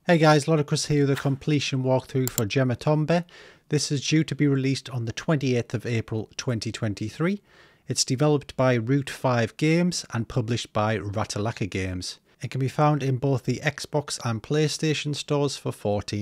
Hey guys, Ludicrous here with a completion walkthrough for Gema Tombe. This is due to be released on the 28th of April 2023. It's developed by Route 5 Games and published by Ratalaika Games. It can be found in both the Xbox and PlayStation stores for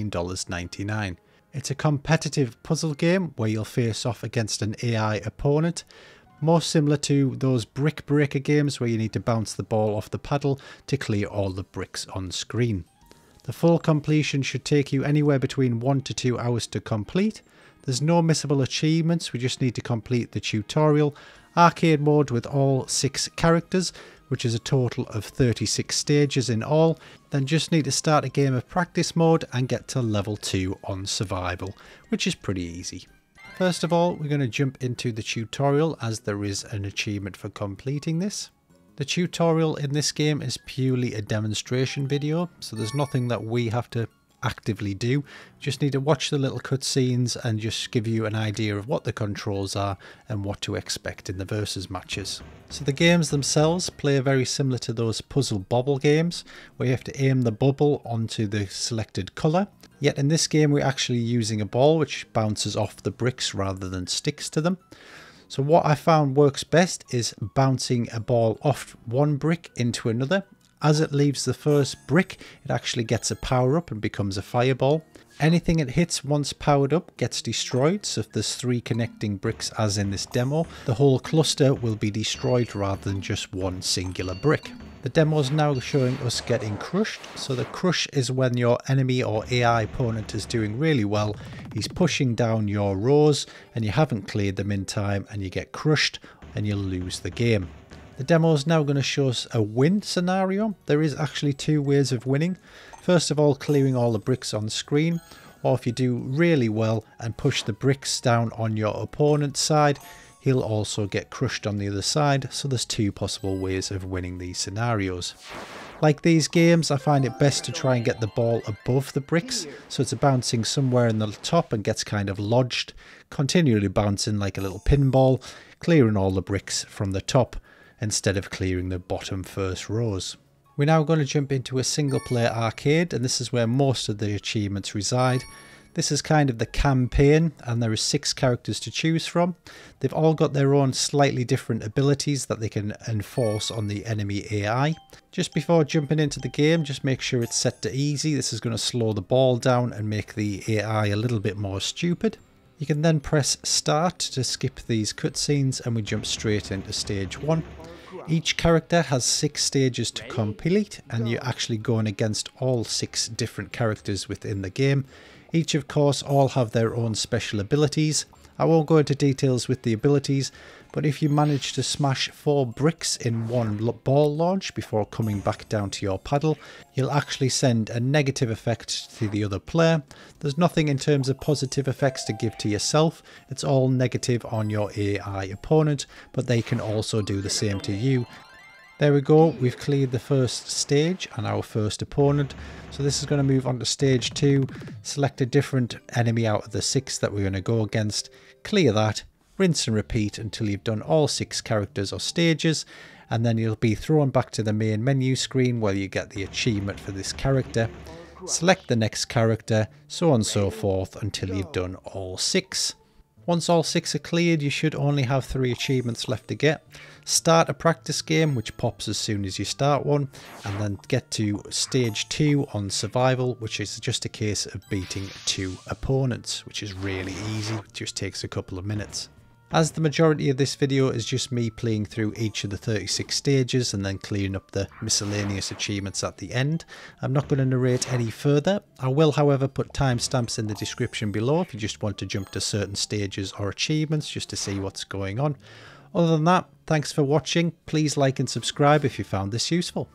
$14.99. It's a competitive puzzle game where you'll face off against an AI opponent, more similar to those brick breaker games where you need to bounce the ball off the paddle to clear all the bricks on screen. The full completion should take you anywhere between 1 to 2 hours to complete. There's no missable achievements, we just need to complete the tutorial. Arcade mode with all 6 characters, which is a total of 36 stages in all. Then just need to start a game of practice mode and get to level 2 on survival, which is pretty easy. First of all, we're going to jump into the tutorial as there is an achievement for completing this. The tutorial in this game is purely a demonstration video, so there's nothing that we have to actively do. Just need to watch the little cutscenes and just give you an idea of what the controls are and what to expect in the versus matches. So the games themselves play very similar to those puzzle bobble games where you have to aim the bubble onto the selected colour. Yet in this game we're actually using a ball which bounces off the bricks rather than sticks to them. So what I found works best is bouncing a ball off one brick into another. As it leaves the first brick, it actually gets a power up and becomes a fireball. Anything it hits once powered up gets destroyed, so if there's 3 connecting bricks as in this demo, the whole cluster will be destroyed rather than just one singular brick. The demo is now showing us getting crushed, so the crush is when your enemy or AI opponent is doing really well, he's pushing down your rows and you haven't cleared them in time and you get crushed and you'll lose the game. The demo is now going to show us a win scenario. There is actually 2 ways of winning. First of all, clearing all the bricks on screen, or if you do really well and push the bricks down on your opponent's side, he'll also get crushed on the other side. So there's 2 possible ways of winning these scenarios. Like these games, I find it best to try and get the ball above the bricks, so it's bouncing somewhere in the top and gets kind of lodged, continually bouncing like a little pinball, clearing all the bricks from the top instead of clearing the bottom first rows. We're now going to jump into a single player arcade, and this is where most of the achievements reside. This is kind of the campaign and there are 6 characters to choose from. They've all got their own slightly different abilities that they can enforce on the enemy AI. Just before jumping into the game, just make sure it's set to easy. This is going to slow the ball down and make the AI a little bit more stupid. You can then press start to skip these cutscenes and we jump straight into stage 1. Each character has 6 stages to complete and you're actually going against all 6 different characters within the game. Each of course all have their own special abilities. I won't go into details with the abilities, but if you manage to smash 4 bricks in one ball launch before coming back down to your paddle, you'll actually send a negative effect to the other player. There's nothing in terms of positive effects to give to yourself, it's all negative on your AI opponent, but they can also do the same to you. There we go, we've cleared the first stage and our first opponent. So this is going to move on to stage 2, select a different enemy out of the 6 that we're going to go against, clear that, rinse and repeat until you've done all 6 characters or stages, and then you'll be thrown back to the main menu screen where you get the achievement for this character. Select the next character, so on and so forth until you've done all 6. Once all 6 are cleared, you should only have 3 achievements left to get. Start a practice game, which pops as soon as you start one, and then get to stage 2 on survival, which is just a case of beating 2 opponents, which is really easy, it just takes a couple of minutes. As the majority of this video is just me playing through each of the 36 stages and then clearing up the miscellaneous achievements at the end, I'm not going to narrate any further. I will however put timestamps in the description below if you just want to jump to certain stages or achievements just to see what's going on. Other than that, thanks for watching, please like and subscribe if you found this useful.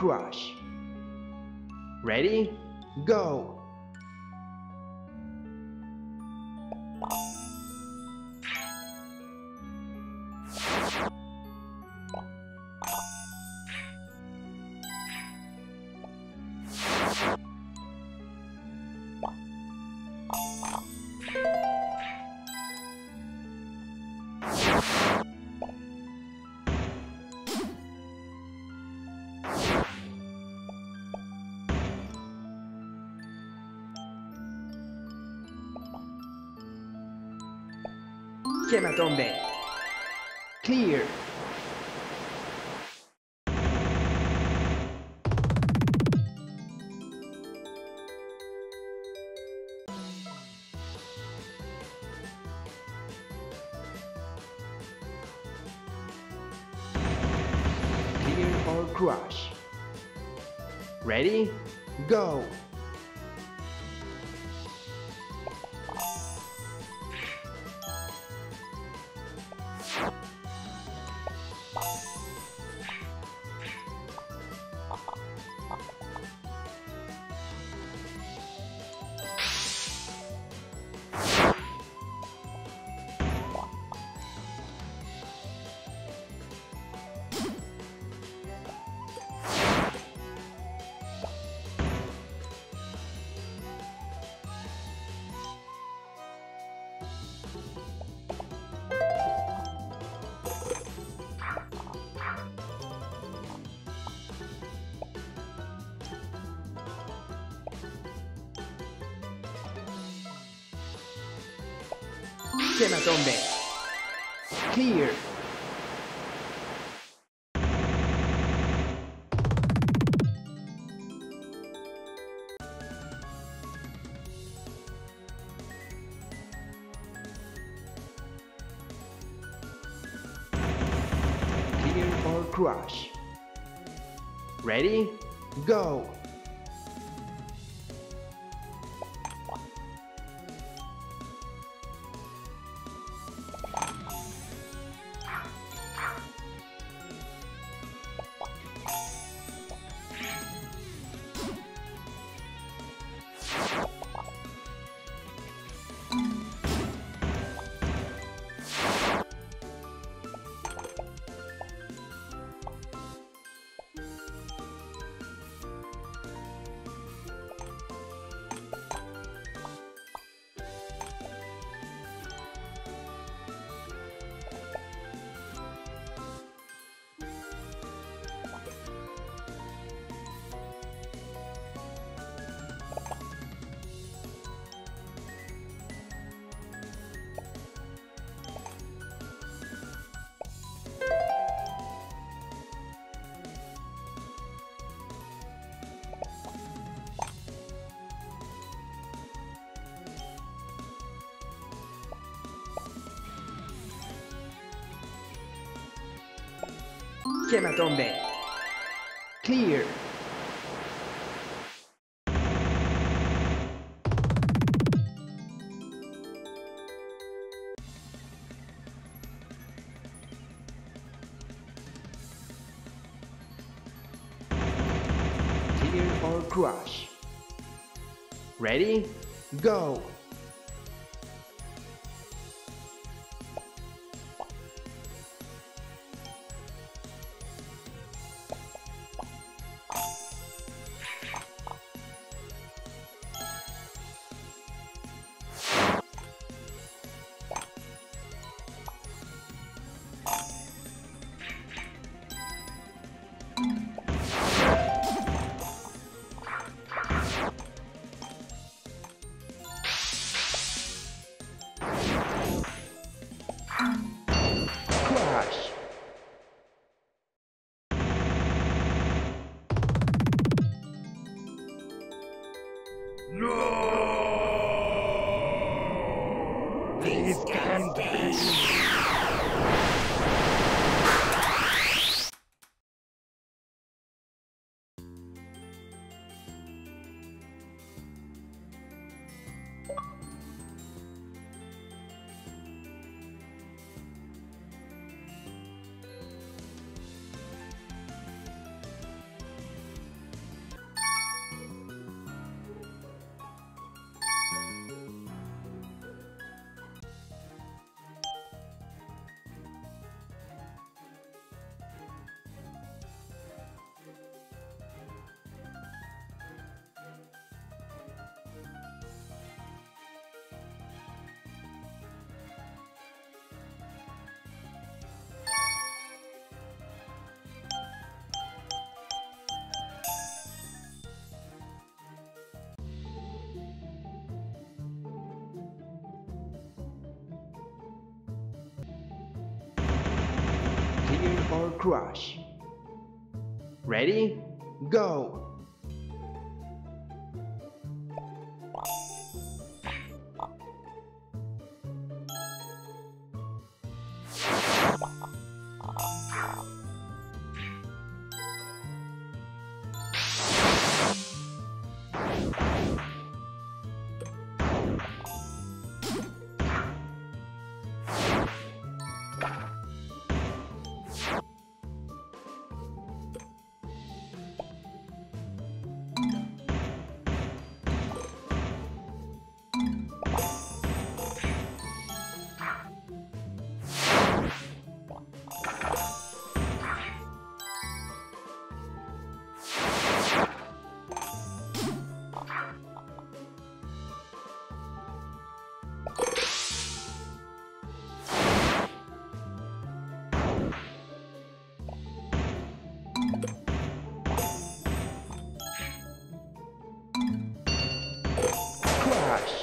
crush. Ready? Go! Hematombe. Clear. Clear or crush. Ready? Go! Hematombe. Clear. Clear or crush. Ready? Go! Hematombe. Clear. Clear or crush. Ready? Go! Crush. No! This can't be. or crush. Ready? Go! Crush!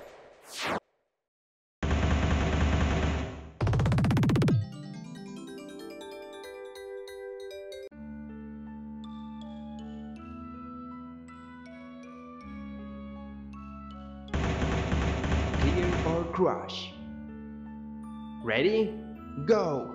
Clear or crush. Ready? Go!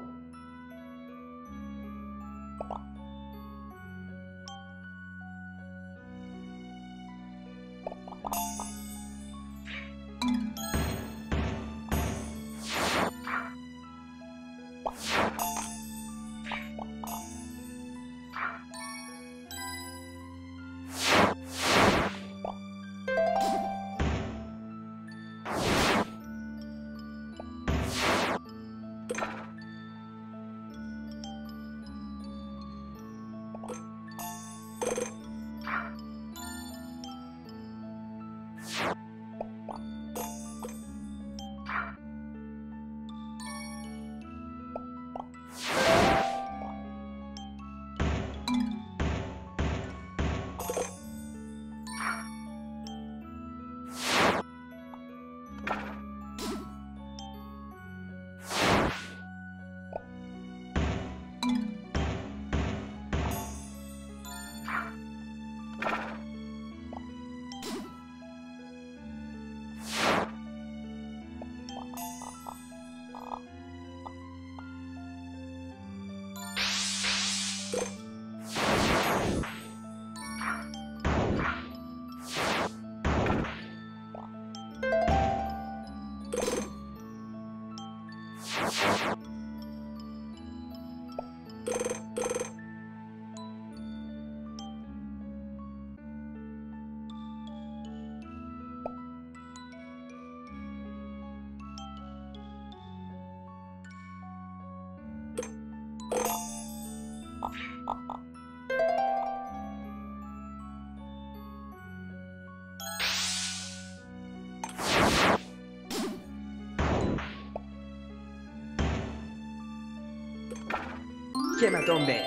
Hematombe.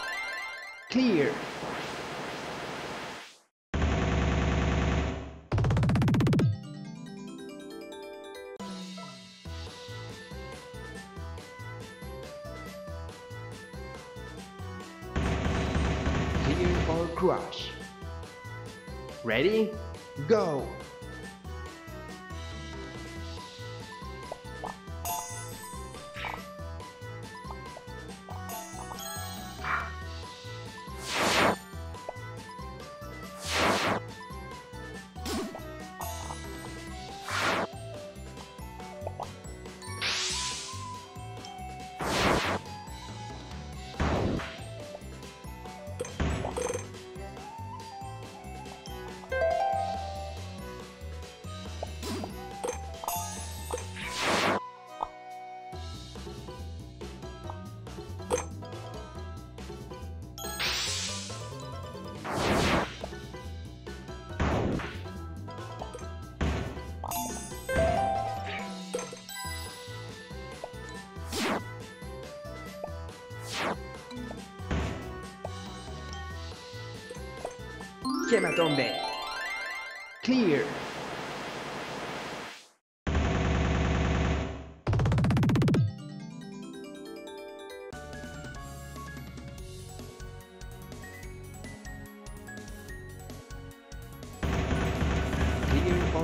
Clear. Clear or crush. Ready? Go! Hematombe. Clear.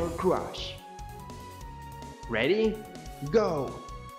or crush. Ready? Go!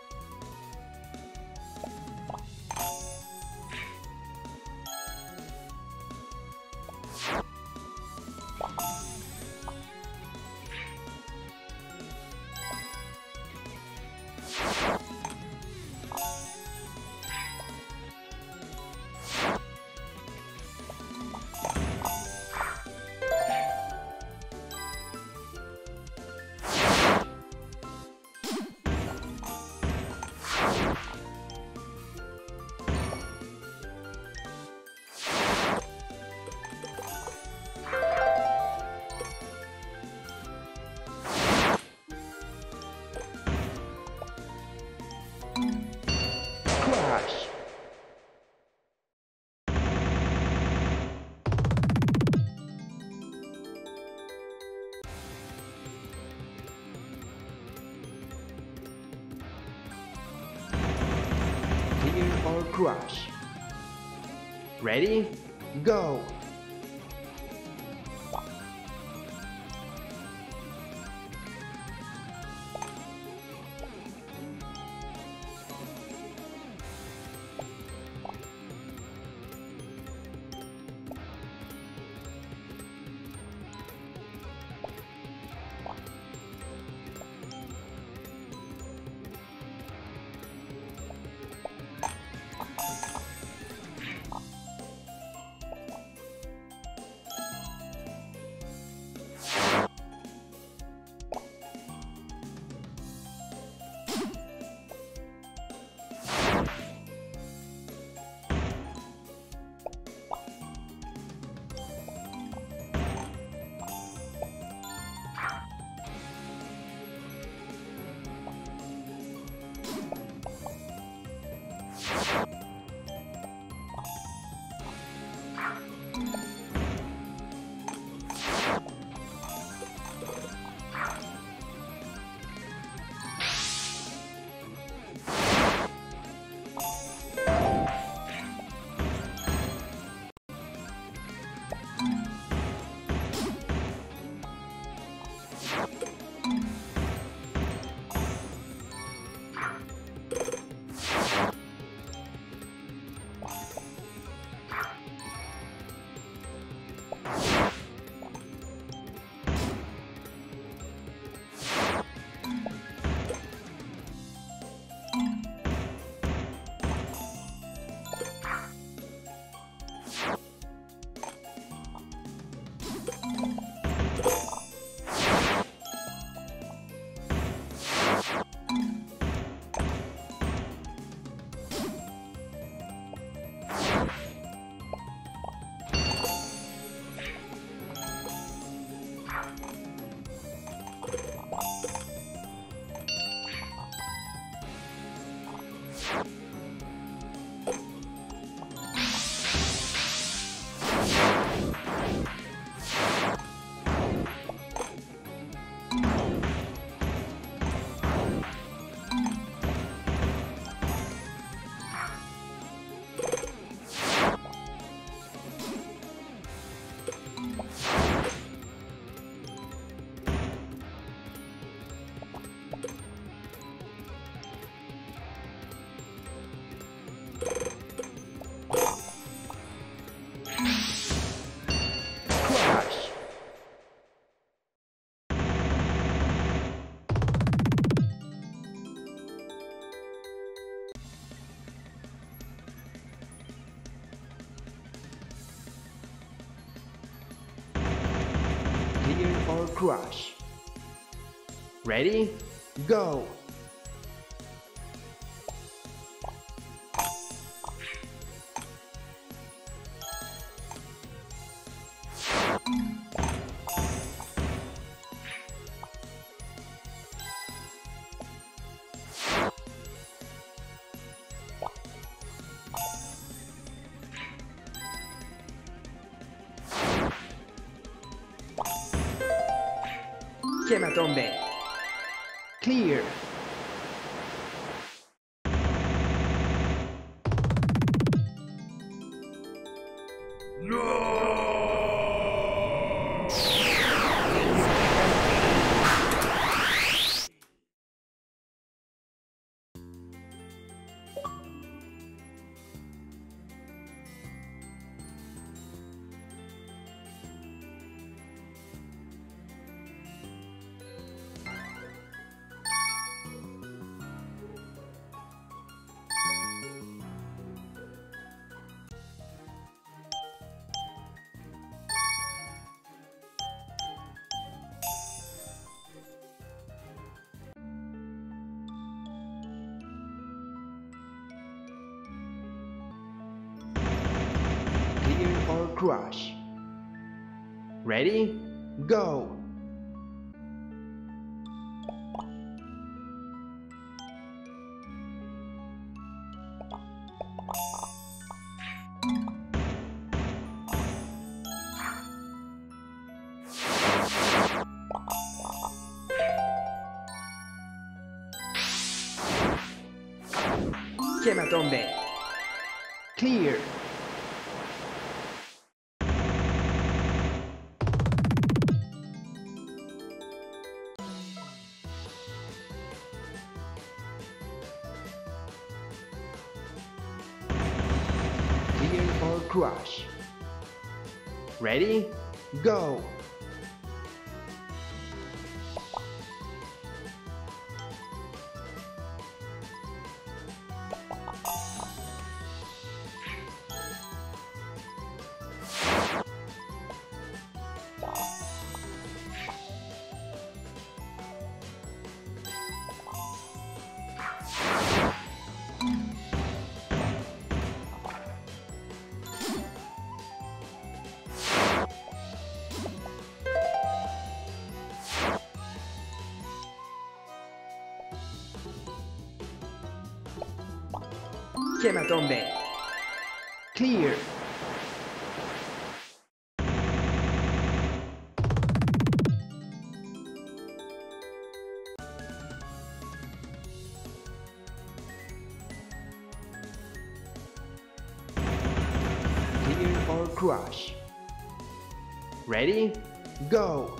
Crush! Clear or crush. Ready? Go! or crush. Ready? Go! Hematombe. Clear. crush. Ready? Go! Gematombe. Clear. Clear for crush. Ready? Go! Gematombe. Clear. Clear for crush. Ready? Go!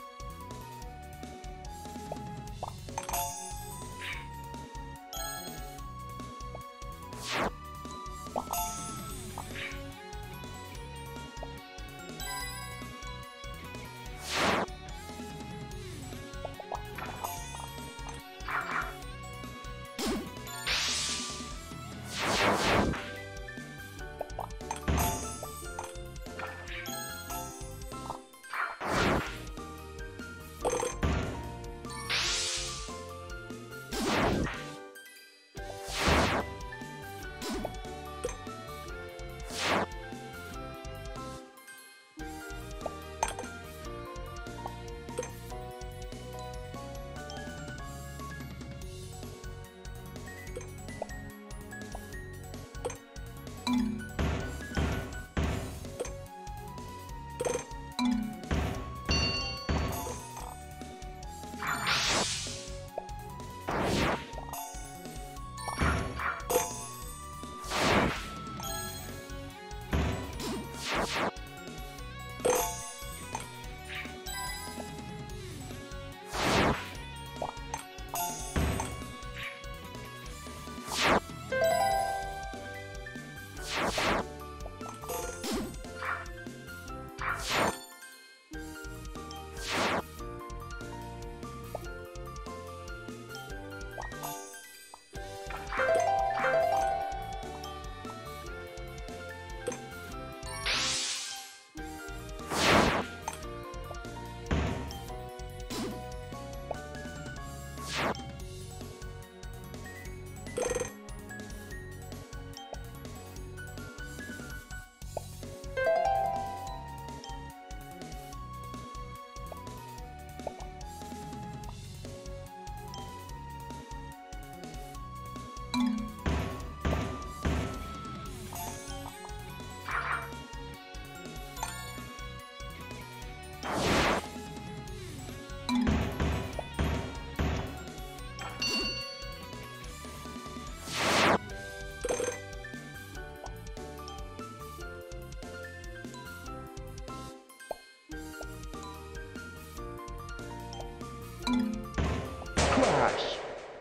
Crush.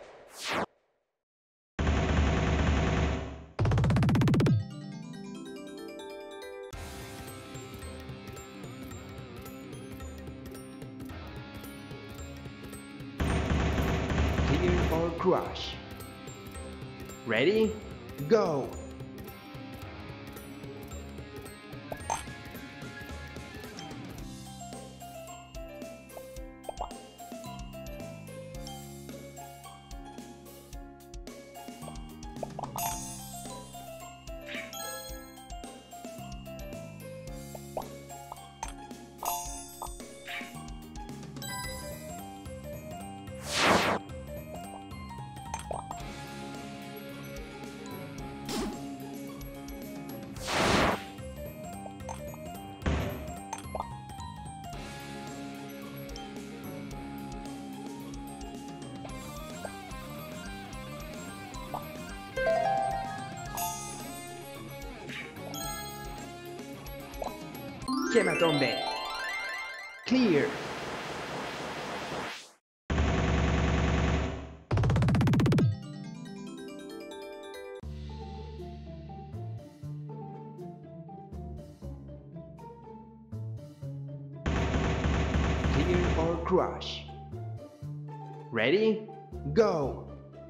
Clear or crush. Ready? Go! Hematombe. Clear. Clear or crush. Ready? Go!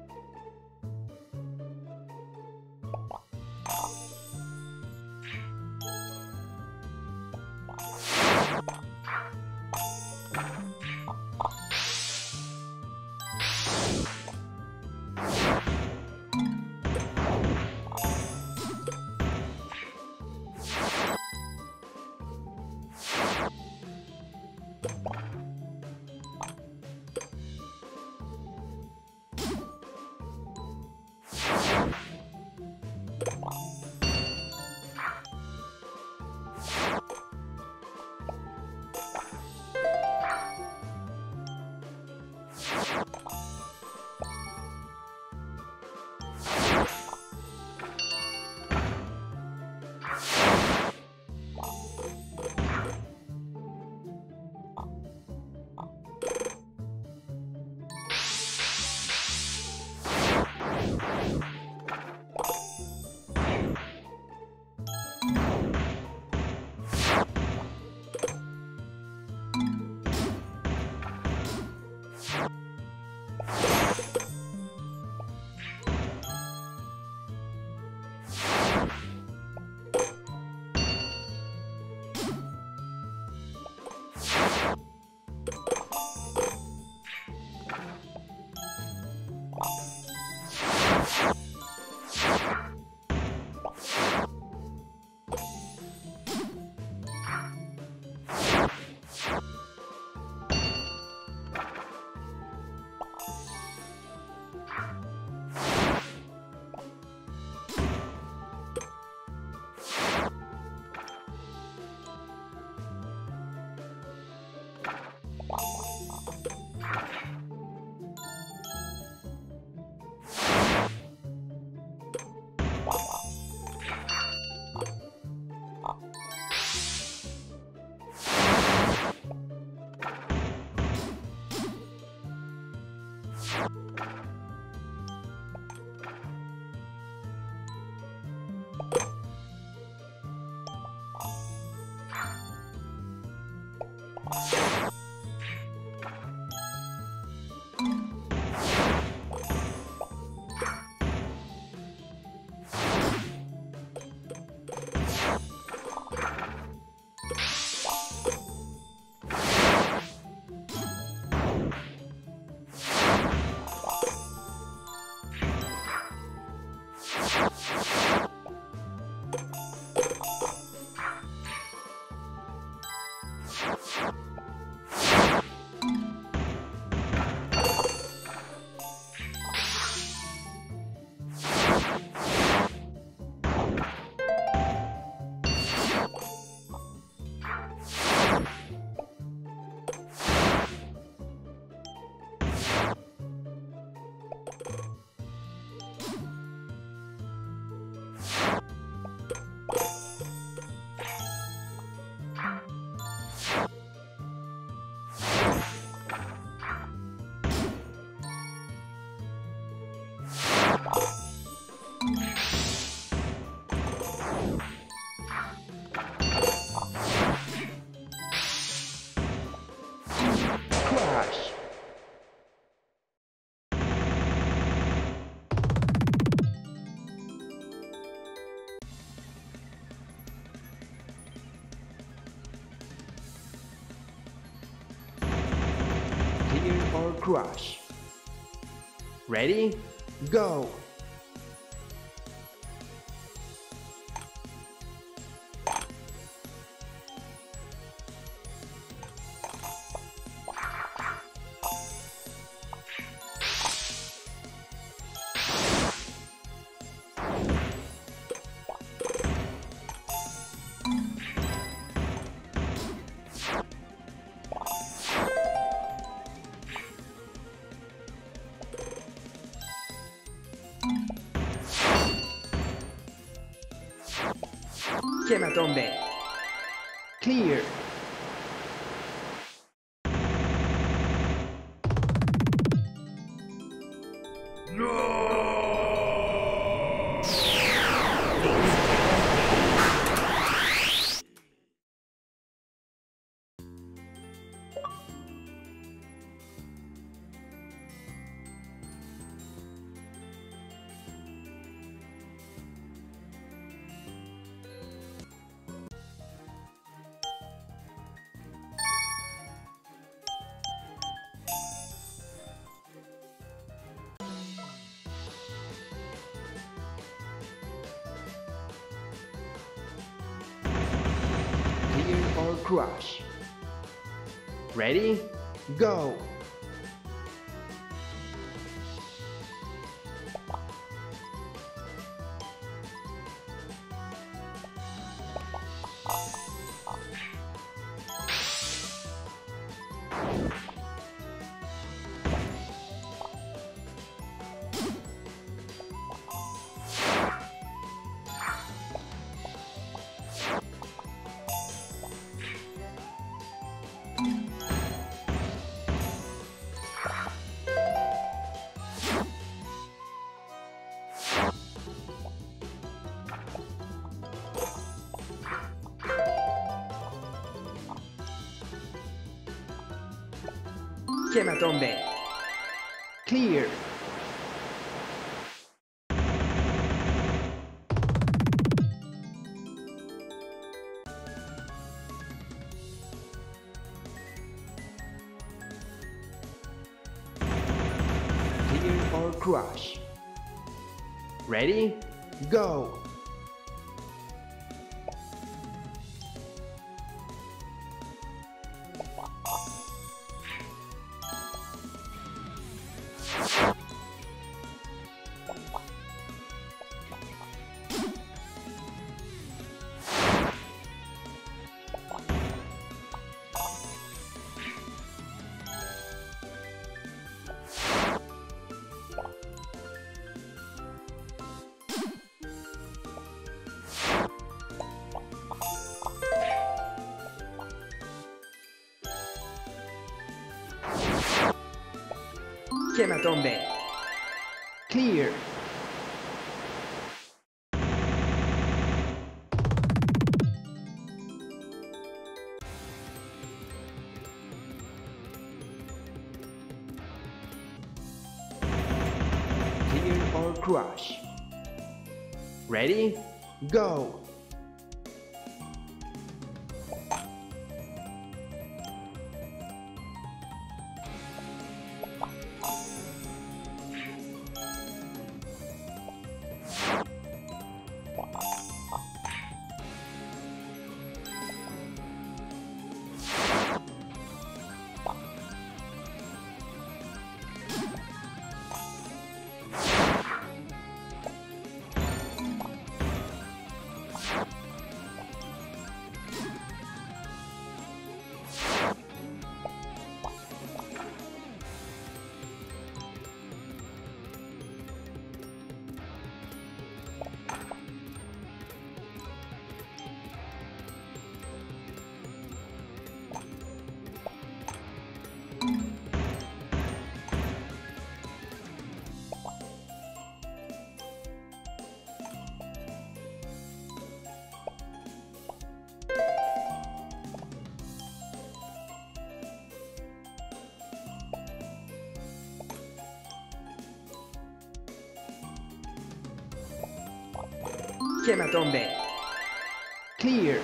Or crush. Ready? Go! Hematombe. Clear. Clear or crush. Ready? Go. Chiama tombe. Clear. Clear or crush. Ready? Go. Chiama tombe. Clear. Clear or crush. Ready? Go. Chiama tombe. Clear.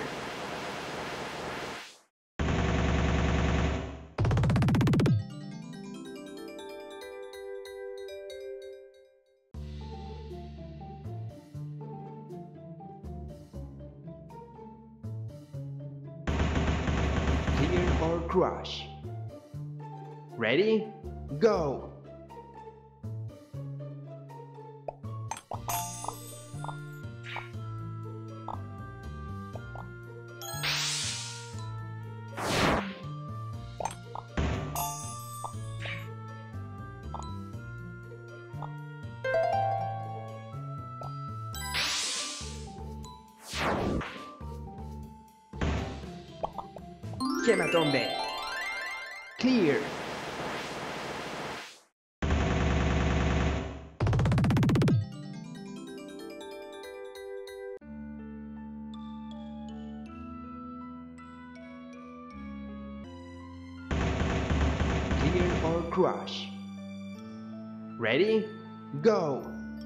Clear or crush. Ready? Go. Gematombe. Clear. Clear or crush. Ready? Go!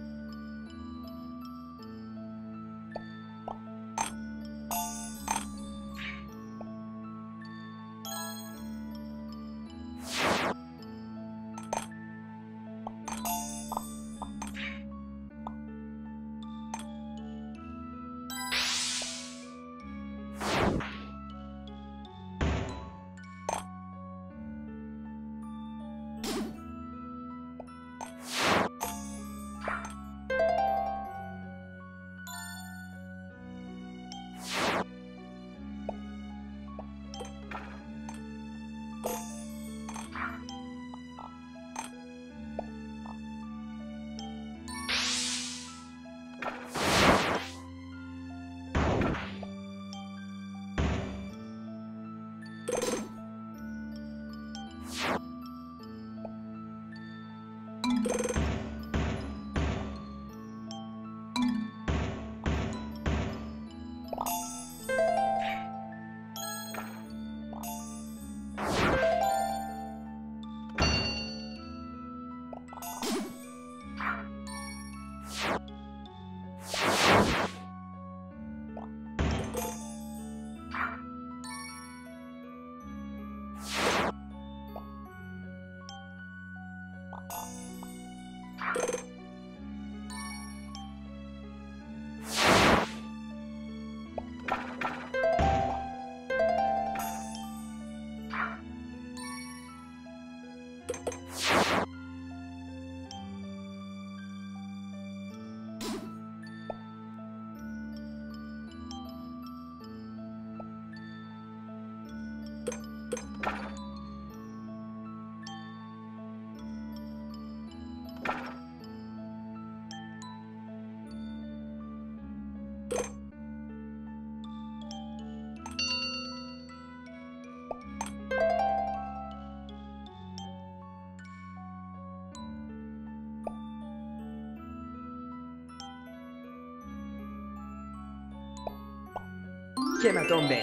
Gematombe.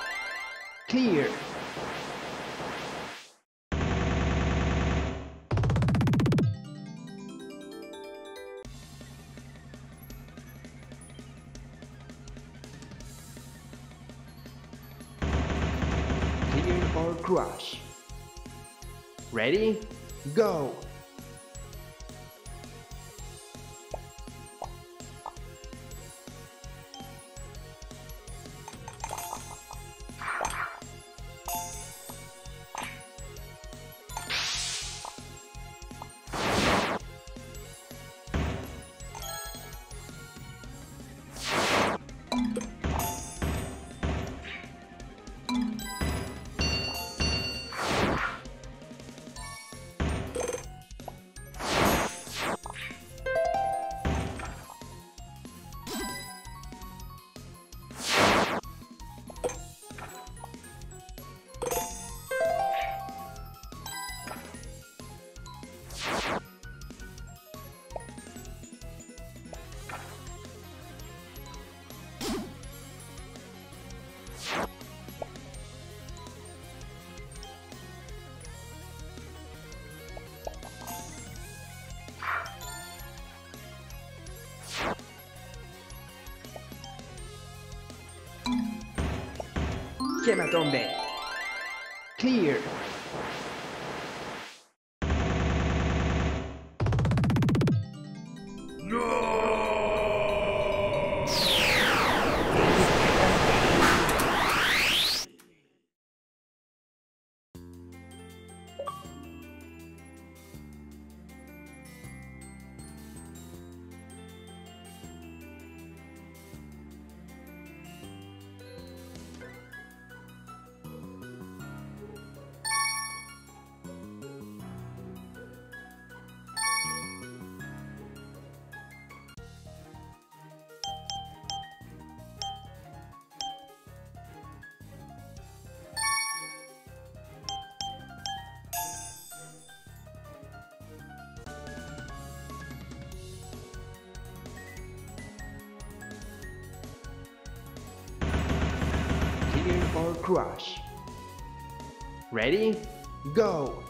Clear. Clear or crush. Ready? Go! Gematombe. Clear. crush. Ready? Go!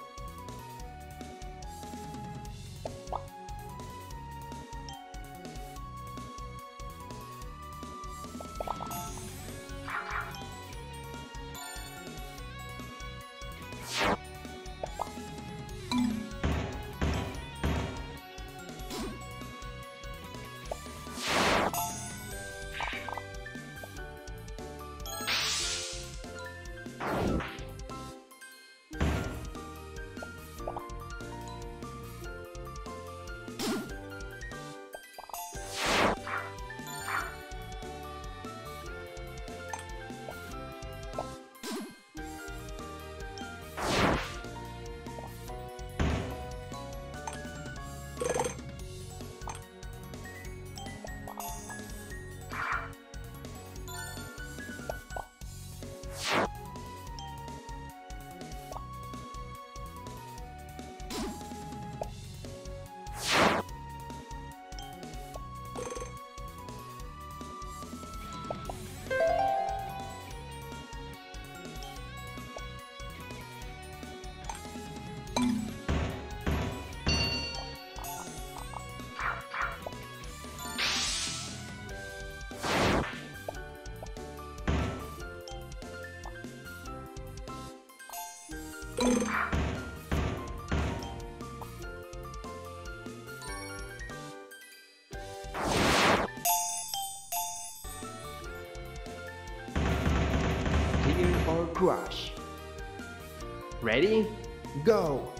Clear or crush. Ready? Go!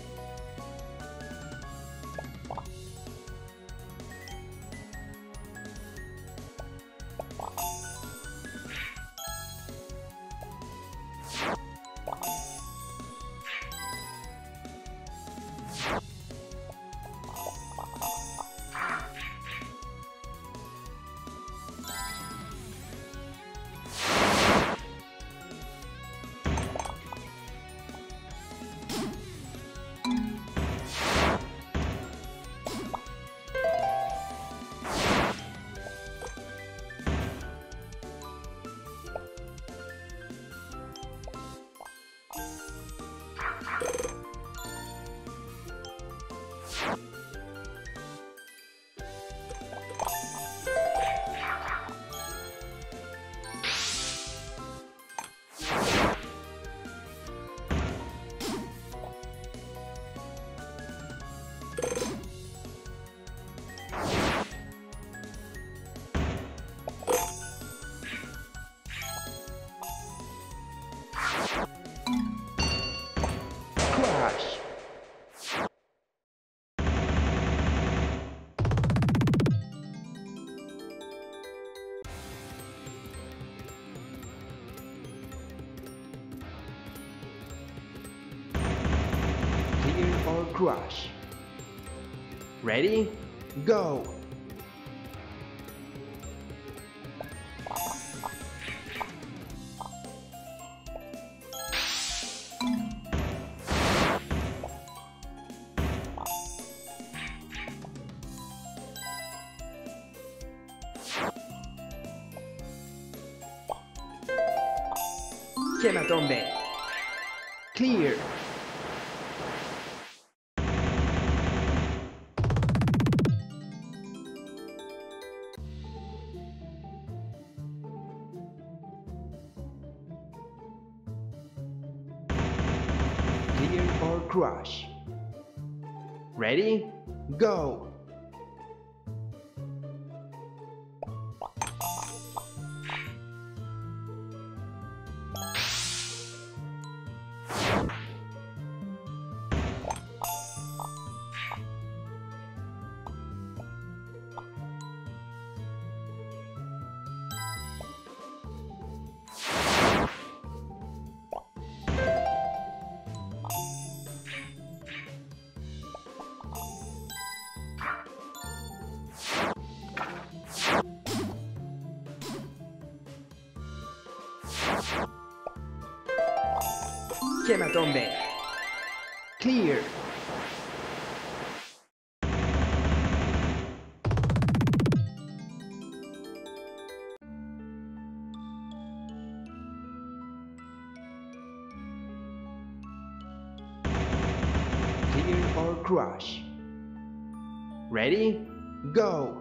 Crush. Clear or crush. Ready? Go! Chematombe. Clear. Clear or crush. Ready? Go! Chematombe. Clear. or crush. Ready? Go!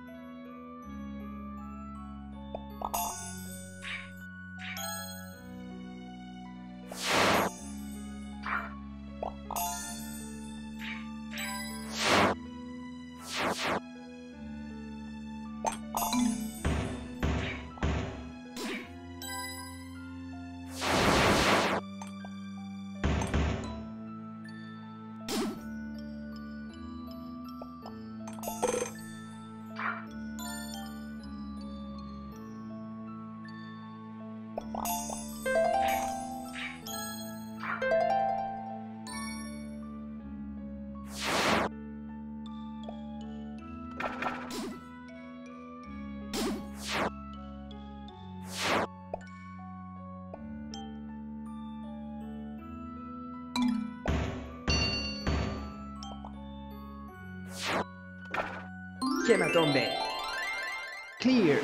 Hematombe. Clear.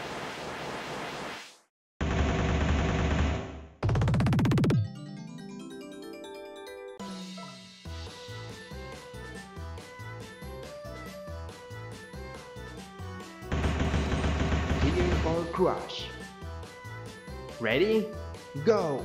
Clear or crush. Ready? Go!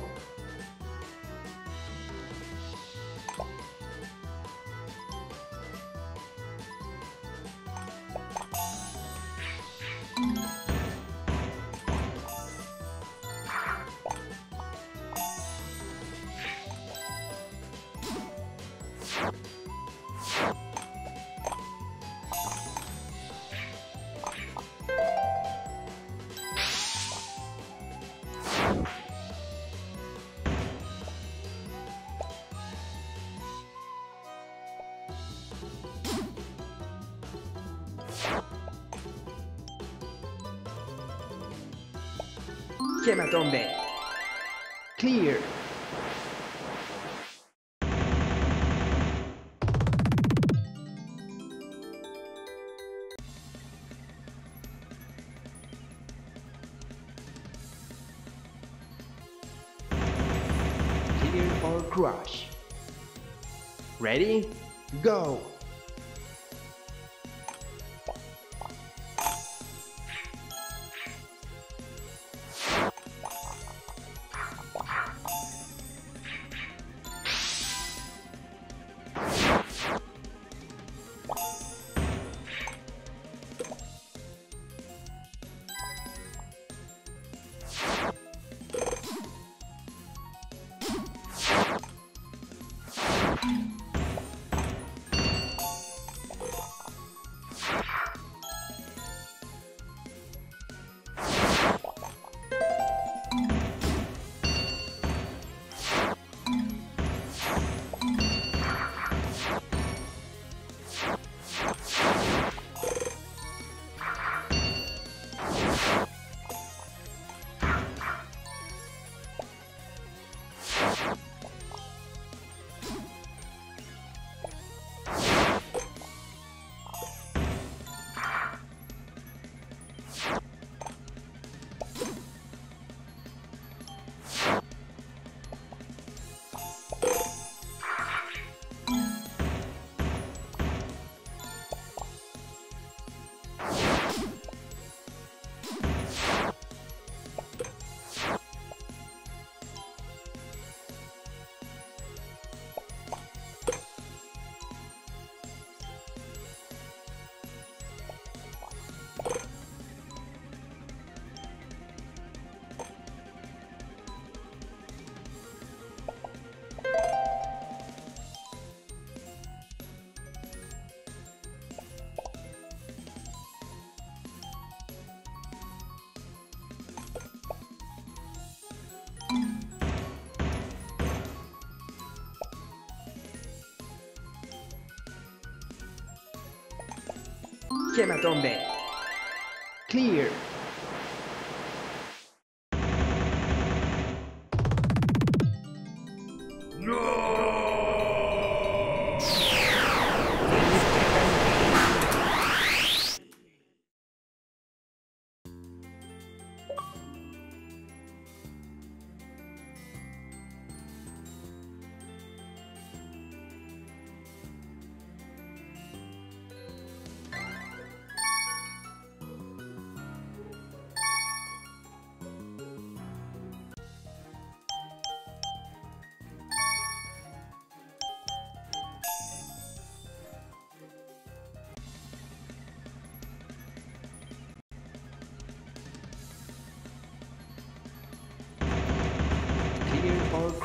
Hematombe. Clear. Clear or crush. Ready? Go! Hematombe. Clear.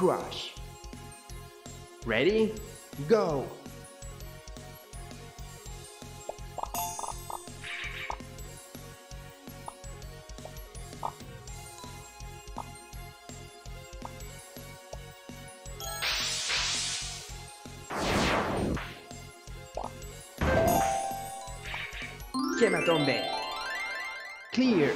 crush. Ready? Go! Kematombe. Clear.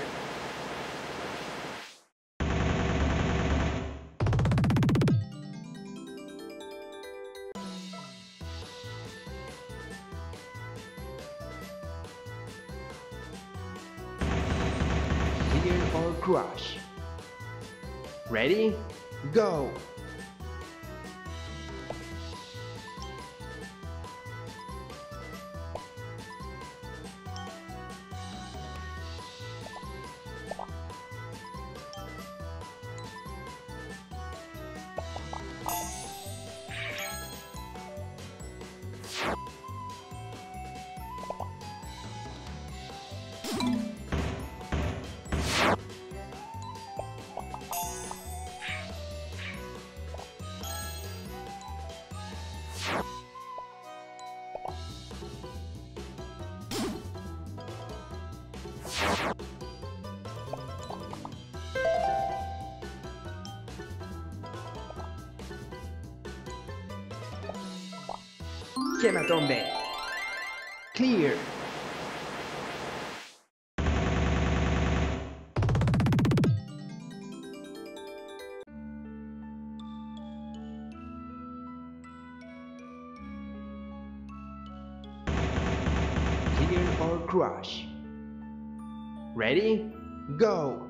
Clear or crush. Ready? Go! Kematombe. Clear. Clear or crush. Ready? Go!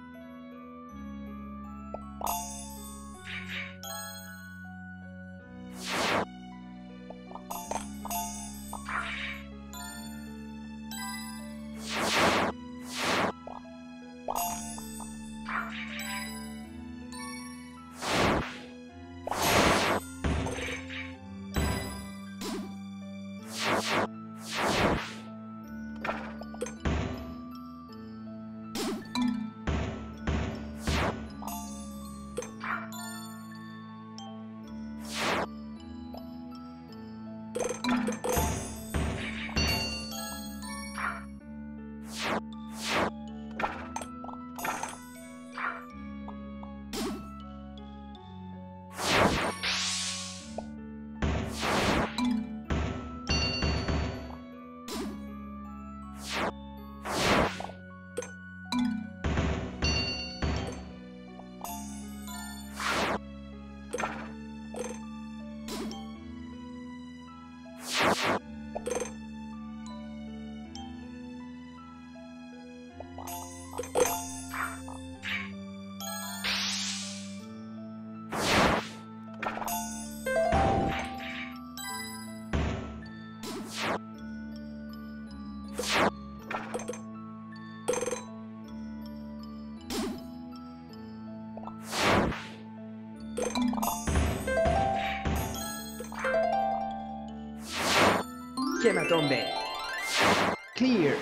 Kematombe. Clear.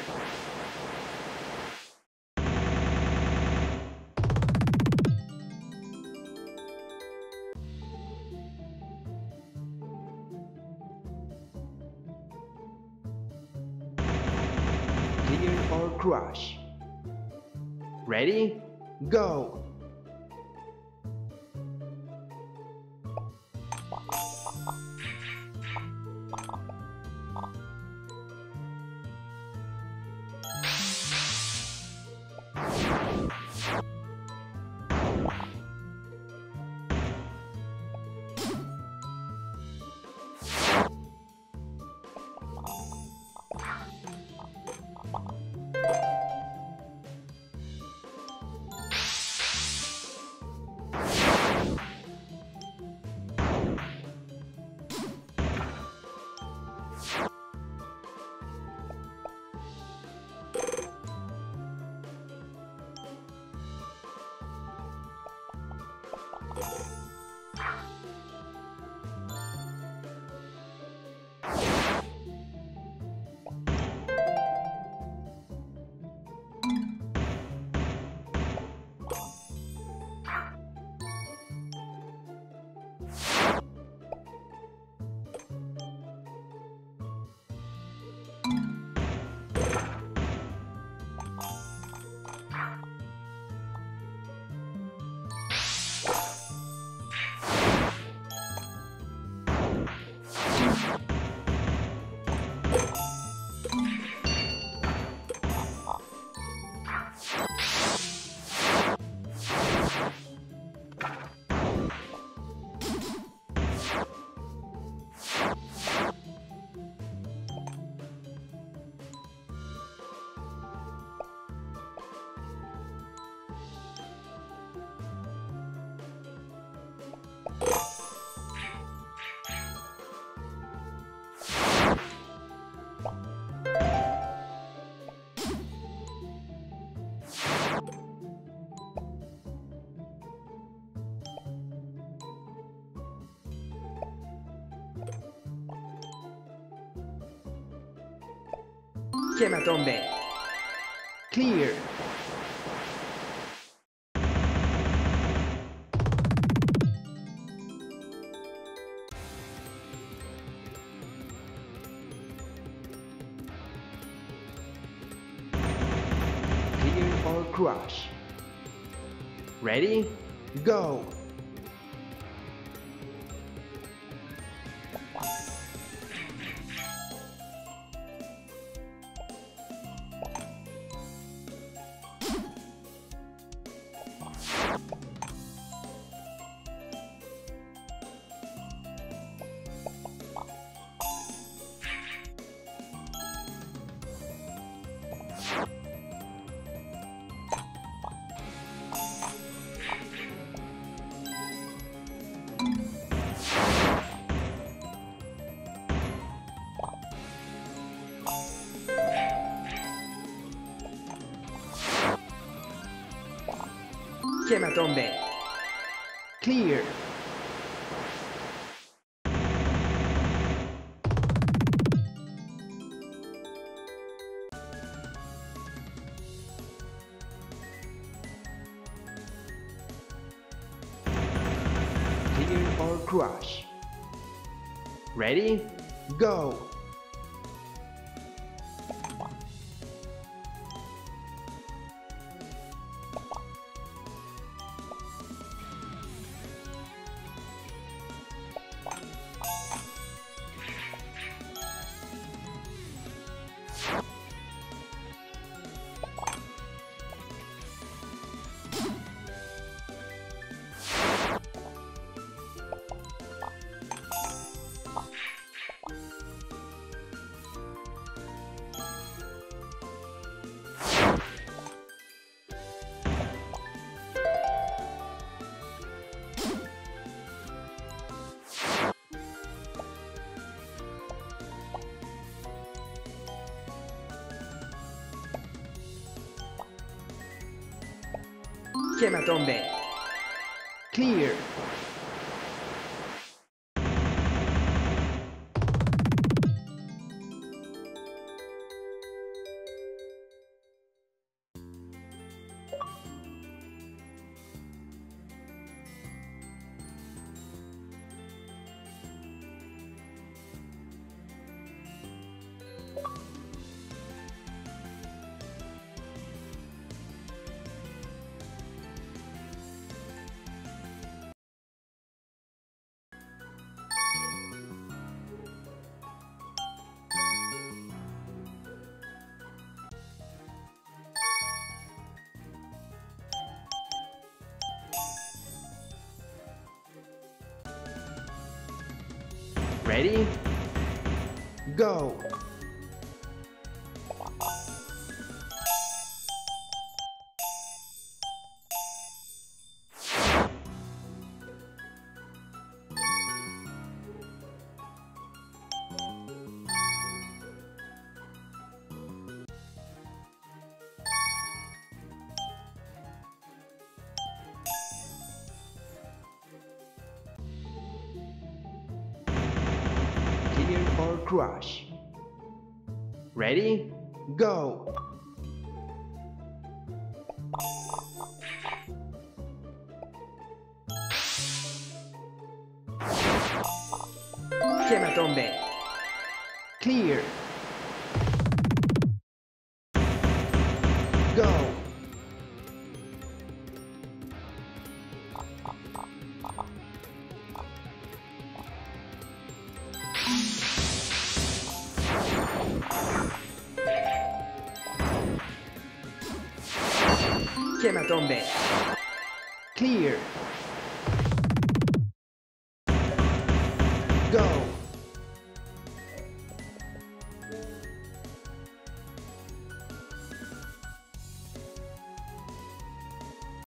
Clear or crush. Ready? Go! Kematombe. Clear. Clear or crush. Ready? Go. Kematombe. Clear. Clear or crush. Ready? Go. Kematombe. Clear. Ready? Go. Clear or crush. Ready? Go. Kematombe. Clear. Go. Kematombe. Clear.